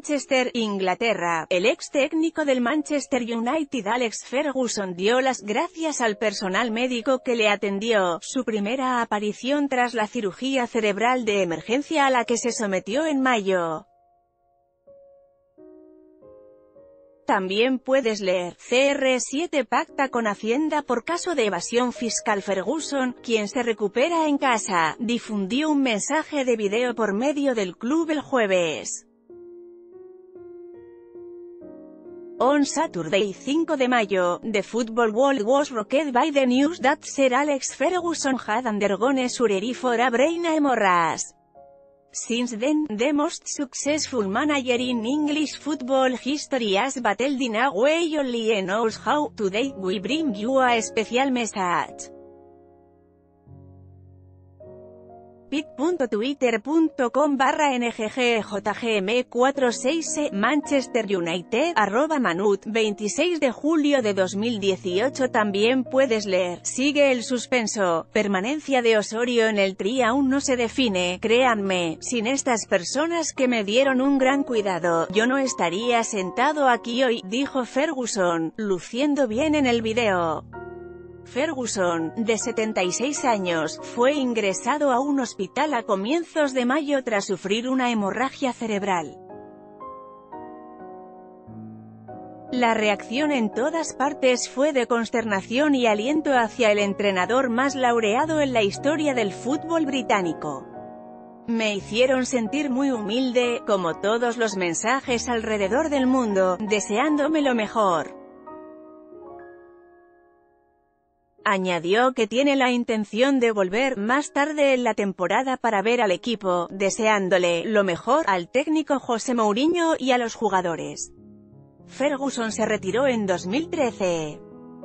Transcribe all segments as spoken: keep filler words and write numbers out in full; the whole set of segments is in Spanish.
Manchester, Inglaterra. El ex técnico del Manchester United Alex Ferguson dio las gracias al personal médico que le atendió, su primera aparición tras la cirugía cerebral de emergencia a la que se sometió en mayo. También puedes leer, C R siete pacta con Hacienda por caso de evasión fiscal. Ferguson, quien se recupera en casa, difundió un mensaje de video por medio del club el jueves. On Saturday, cinco de mayo, the football world was rocked by the news that Sir Alex Ferguson had undergone surgery for a brain hemorrhage. Since then, the most successful manager in English football history has battled in a way only he knows how. Today, we bring you a special message. pit.twitter.com barra ngggjm cuarenta y seis e Manchester United, arroba manut, veintiséis de julio de dos mil dieciocho. También puedes leer, sigue el suspenso, permanencia de Osorio en el Tri aún no se define, créanme, sin estas personas que me dieron un gran cuidado, yo no estaría sentado aquí hoy, dijo Ferguson, luciendo bien en el video. Ferguson, de setenta y seis años, fue ingresado a un hospital a comienzos de mayo tras sufrir una hemorragia cerebral. La reacción en todas partes fue de consternación y aliento hacia el entrenador más laureado en la historia del fútbol británico. Me hicieron sentir muy humilde, como todos los mensajes alrededor del mundo, deseándome lo mejor. Añadió que tiene la intención de volver más tarde en la temporada para ver al equipo, deseándole lo mejor al técnico José Mourinho y a los jugadores. Ferguson se retiró en dos mil trece.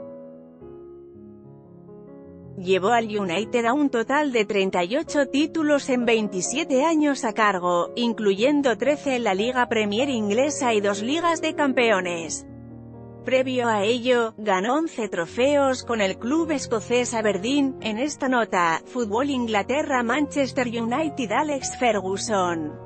Llevó al United a un total de treinta y ocho títulos en veintisiete años a cargo, incluyendo trece en la Liga Premier inglesa y dos Ligas de Campeones. Previo a ello, ganó once trofeos con el club escocés Aberdeen. En esta nota, Fútbol Inglaterra Manchester United Alex Ferguson.